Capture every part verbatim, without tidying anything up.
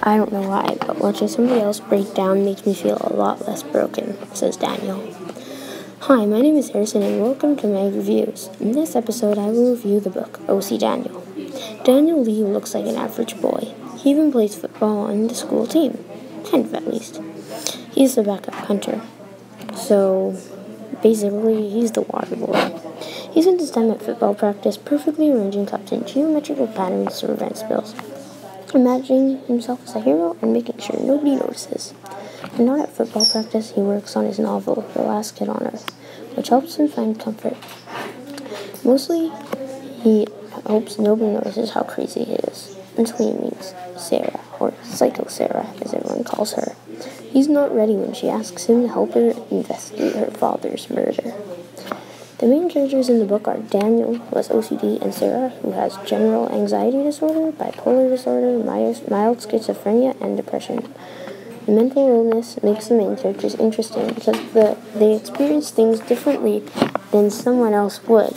I don't know why, but watching somebody else break down makes me feel a lot less broken, says Daniel. Hi, my name is Harrison and welcome to my reviews. In this episode, I will review the book, O C Daniel. Daniel Lee looks like an average boy. He even plays football on the school team. Kind of, at least. He's the backup punter. So, basically, he's the water boy. He spends his time at football practice perfectly arranging cups in geometrical patterns to prevent spills, imagining himself as a hero and making sure nobody notices. When not at football practice, he works on his novel, The Last Kid on Earth, which helps him find comfort. Mostly, he hopes nobody notices how crazy he is, until he meets Sarah, or Psycho Sarah, as everyone calls her. He's not ready when she asks him to help her investigate her father's murder. The main characters in the book are Daniel, who has O C D, and Sarah, who has general anxiety disorder, bipolar disorder, mild schizophrenia, and depression. The mental illness makes the main characters interesting because the, they experience things differently than someone else would.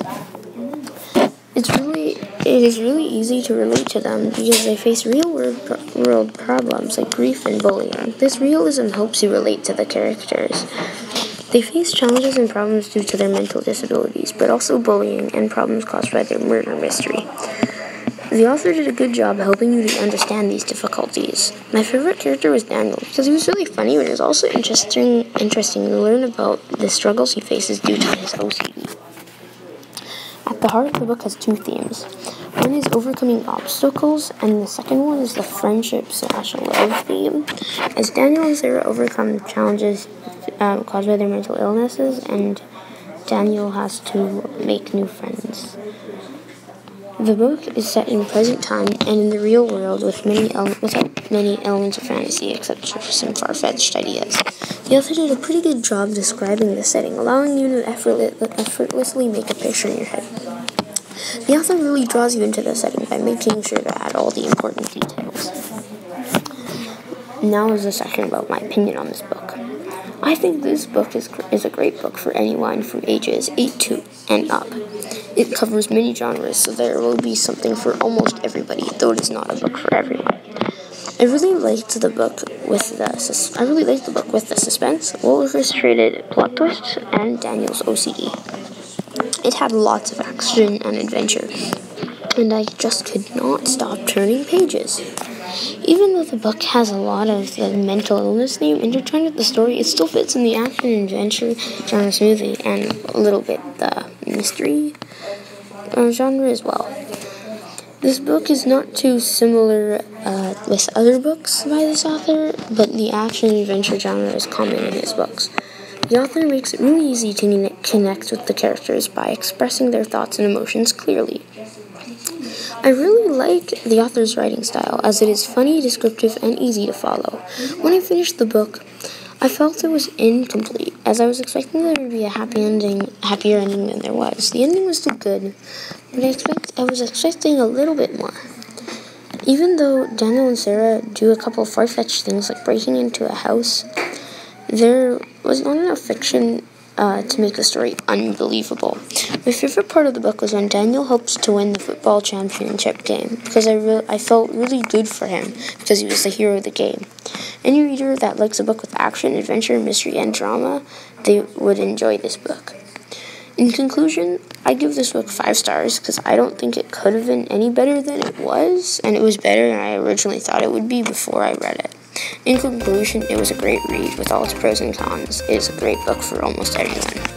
It's really, it is really easy to relate to them because they face real-world pro- world problems like grief and bullying. This realism helps you relate to the characters. They face challenges and problems due to their mental disabilities, but also bullying and problems caused by their murder mystery. The author did a good job helping you to understand these difficulties. My favorite character was Daniel because he was really funny, but it was also interesting, interesting to learn about the struggles he faces due to his O C D. At the heart of the book has two themes. One is overcoming obstacles, and the second one is the friendship slash love theme. As Daniel and Sarah overcome challenges um, caused by their mental illnesses, and Daniel has to make new friends. The book is set in present time and in the real world with many ele- without many elements of fantasy, except for some far-fetched ideas. The author did a pretty good job describing the setting, allowing you to effortless- effortlessly make a picture in your head. The author really draws you into the setting by making sure to add all the important details. Now is a section about my opinion on this book. I think this book is is a great book for anyone from ages eight to and up. It covers many genres, so there will be something for almost everybody, though it is not a book for everyone. I really liked the book with the sus- I really liked the book with the suspense, well-orchestrated plot twists, and Daniel's O C D. It had lots of action and adventure, and I just could not stop turning pages. Even though the book has a lot of the mental illness theme intertwined with the story, it still fits in the action and adventure genre smoothly, and a little bit the mystery uh, genre as well. This book is not too similar uh, with other books by this author, but the action and adventure genre is common in his books. The author makes it really easy to connect with the characters by expressing their thoughts and emotions clearly. I really like the author's writing style, as it is funny, descriptive, and easy to follow. When I finished the book, I felt it was incomplete, as I was expecting there to be a happy ending, happier ending than there was. The ending was still good, but I expect I was expecting a little bit more. Even though Daniel and Sarah do a couple of far-fetched things like breaking into a house, there was not enough fiction uh, to make the story unbelievable. My favorite part of the book was when Daniel hopes to win the football championship game, because I re- I felt really good for him, because he was the hero of the game. Any reader that likes a book with action, adventure, mystery, and drama, they would enjoy this book. In conclusion, I give this book five stars, because I don't think it could have been any better than it was, and it was better than I originally thought it would be before I read it. In conclusion, it was a great read with all its pros and cons. It is a great book for almost anyone.